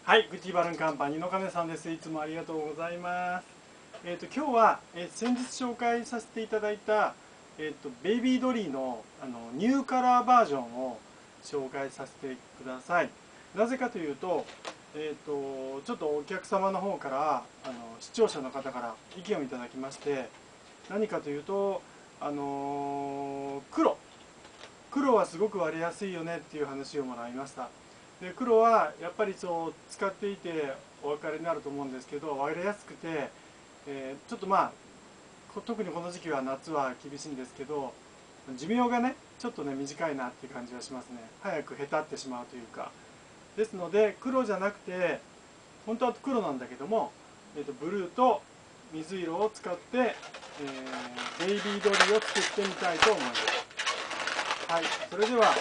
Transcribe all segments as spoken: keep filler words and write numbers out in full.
はい、グッチーバルーンカンパニーの亀さんです。いつもありがとうございます。えっ、と今日は、えー、先日紹介させていただいた、えっ、とベイビードリーのあのニューカラーバージョンを紹介させてください。なぜかというと、えっ、とちょっとお客様の方からあの視聴者の方から意見をいただきまして、何かというとあのー黒黒はすごく割れやすいよねっていう話をもらいました。で黒はやっぱりそう使っていてお分かりになると思うんですけど、割れやすくて、えー、ちょっとまあ特にこの時期は夏は厳しいんですけど、寿命がねちょっとね短いなっていう感じがしますね。早くへたってしまうというか。ですので黒じゃなくて、本当は黒なんだけども、えー、とブルーと水色を使って、えー、ベイビードリーを作ってみたいと思います。はい、それでは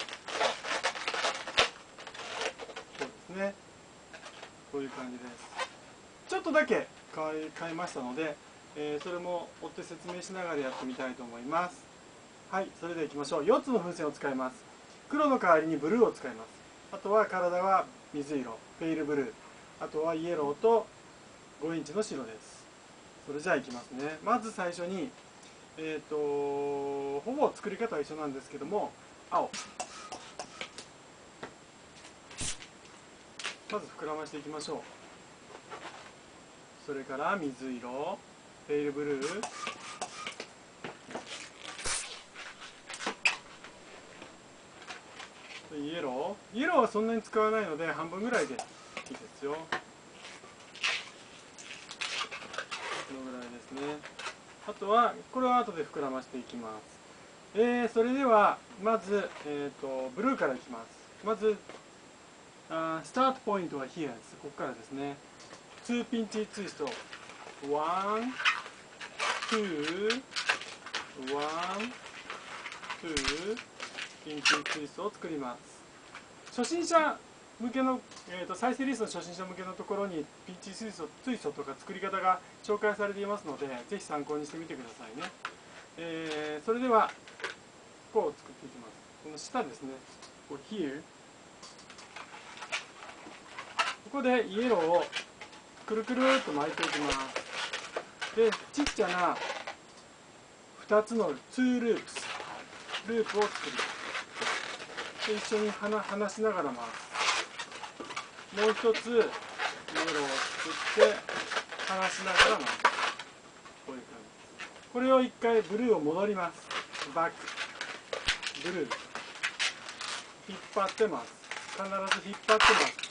ね、こういう感じです。ちょっとだけ変え変えましたので、えー、それも追って説明しながらやってみたいと思います。はい、それではいきましょう。よっつの風船を使います。黒の代わりにブルーを使います。あとは体は水色、ペイルブルー、あとはイエローとごインチの白です。それじゃあいきますね。まず最初に、えっ、ー、とほぼ作り方は一緒なんですけども、青まず膨らましていきましょう。それから水色、ペイルブルー、イエロー。イエローはそんなに使わないので半分ぐらいでいいですよ。このぐらいですね。あとはこれは後で膨らましていきます。えー、それではまず、えー、とブルーからいきます。まずあスタートポイントは here です。ここからですね。にピンチツイスト、いち、に、いち、にピンチツイストを作ります。初心者向けの、えー、と再生リストの初心者向けのところにピンチツイスト、ツイストとか作り方が紹介されていますので、ぜひ参考にしてみてくださいね。えー、それではここを作っていきます。この下ですね、ここ here、 ここでイエローをくるくるっと巻いていきます。でちっちゃなふたつのにループスループを作ります。で一緒に離しながら回す。もう一つイエローを作って離しながら回す。こういう感じです。これを一回ブルーを戻ります。バックブルー引っ張ってます。必ず引っ張ってます。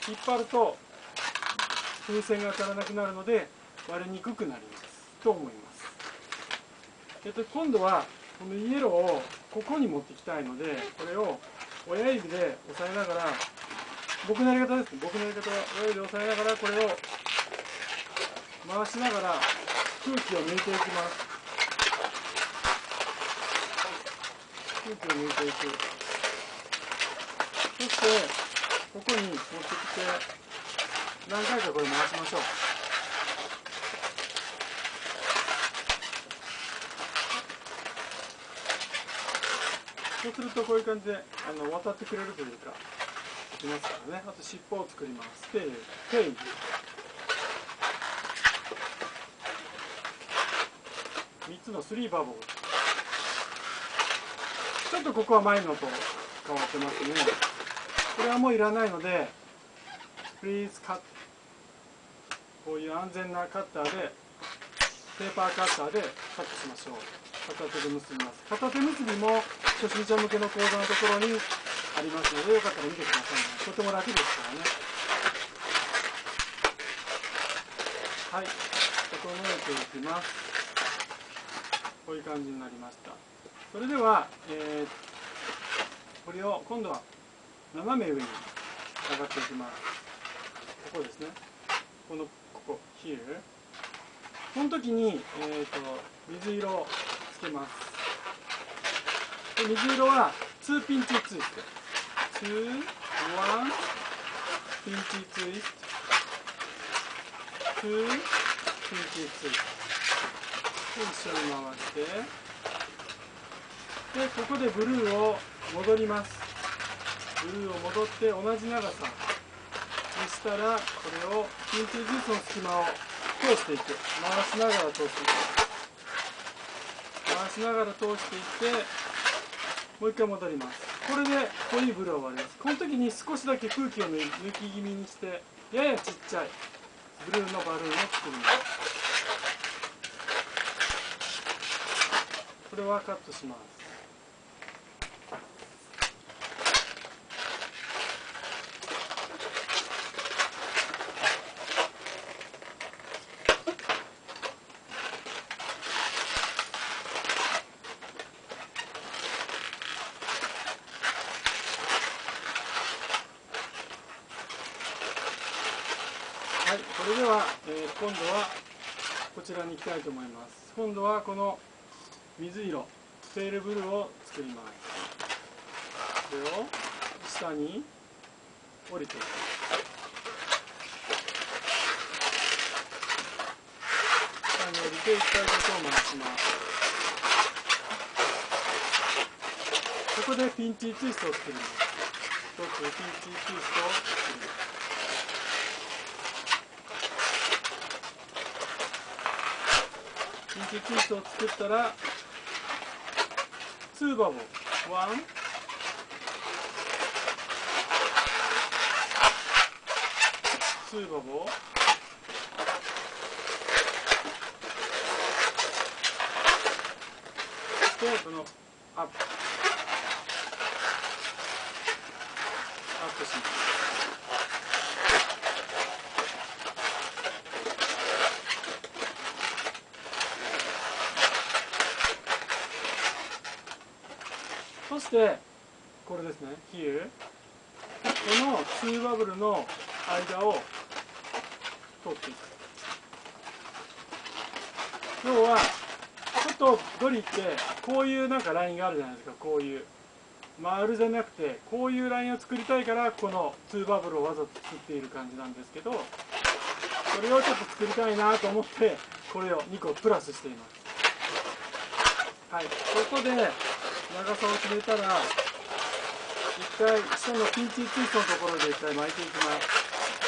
引っ張ると風船が当たらなくなるので割れにくくなりますと思います。えっと、今度はこのイエローをここに持っていきたいので、これを親指で押さえながら、僕のやり方ですね、僕のやり方は親指で押さえながらこれを回しながら空気を抜いていきます。空気を抜いていく。そしてここに持ってきて何回かこれ回しましょう。そうするとこういう感じであの渡ってくれるというかできますからね。あと尻尾を作ります。テール、テール、みっつのスリーバブル。ちょっとここは前のと変わってますね。これはもういらないので Please cut、 こういう安全なカッターでペーパーカッターでカットしましょう。片手で結びます。片手結びも初心者向けの講座のところにありますので、よかったら見てくださいね。とても楽ですからね。はい、整えていきます。こういう感じになりました。それでは、えー、これを今度は斜め上に上がっていきます。ここですね。このここ here。この時に、えー、と水色をつけます。で水色はにピンチツイスト、に、いちピンチツイスト、にピンチツイストで一緒に回して、でここでブルーを戻ります。ブルーを戻って同じ長さそしたらこれをピンチジュースの隙間を通していく、回しながら通していく、回しながら通していって、もう一回戻ります。これで濃いブルーは終わります。この時に少しだけ空気を抜き気味にして、ややちっちゃいブルーのバルーンを作ります。これはカットします。はい、これでは、えー、今度はこちらに行きたいと思います。今度はこの水色ペールブルーを作ります。これを下に降りていく。下に降りていっかいだけを回します。ここでピンチツイストを作ります。一つピンチツイストを作ります。ピンチツイストを作ったらツーバボワンツーバボそしてこのアップアップします。そしてこれですね、Here このツーバブルの間を通っていく。要はちょっとドリってこういうなんかラインがあるじゃないですか。こういう丸じゃなくてこういうラインを作りたいからこのツーバブルをわざと作っている感じなんですけど、それをちょっと作りたいなと思ってこれをにこプラスしています。はい、ここで長さを決めたら一回下のピンチツイストのところで一回巻いていきます。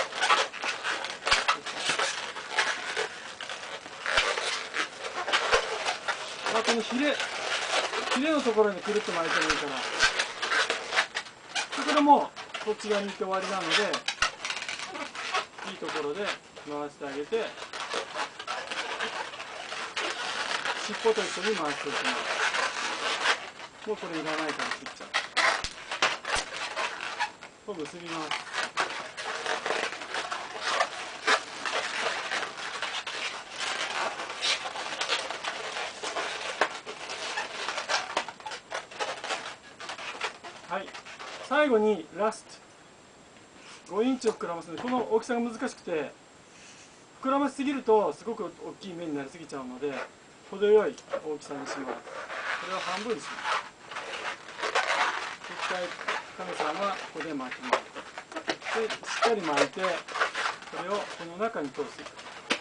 まあ、このヒレヒレのところにくるっと巻いてもいいから、これもこっち側に行って終わりなのでいいところで回してあげて、尻尾と一緒に回していきます。もうこれいらないから切っちゃう。と結びます。はい、最後にラストごインチを膨らますので、この大きさが難しくて膨らましすぎるとすごく大きい面になりすぎちゃうので、程よい大きさにします。これを半分にします。一回カメさんはここで巻きます。でしっかり巻いてこれをこの中に通していく。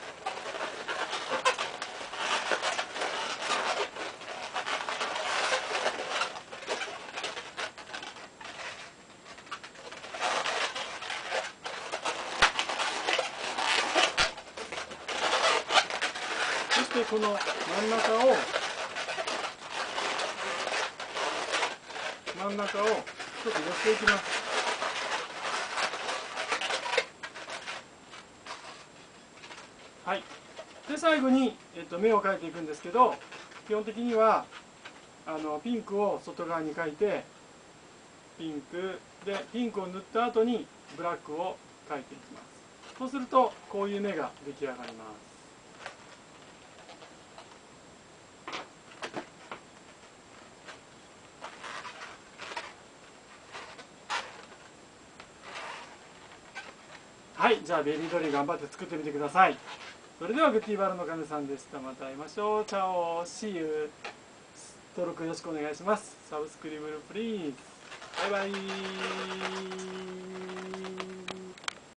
そしてこの真ん中を真ん中をちょっと寄せていきます。はい、で最後に、えっと、目を描いていくんですけど、基本的にはあのピンクを外側に描いて、ピンクでピンクを塗った後にブラックを描いていきます。そうするとこういう目が出来上がります。はい、じゃあベリードリー頑張って作ってみてください。それではグッティーバルのカネさんでした。また会いましょう。チャオ、シーユー。登録よろしくお願いします。サブスクリブルプリーズ。バイバイ。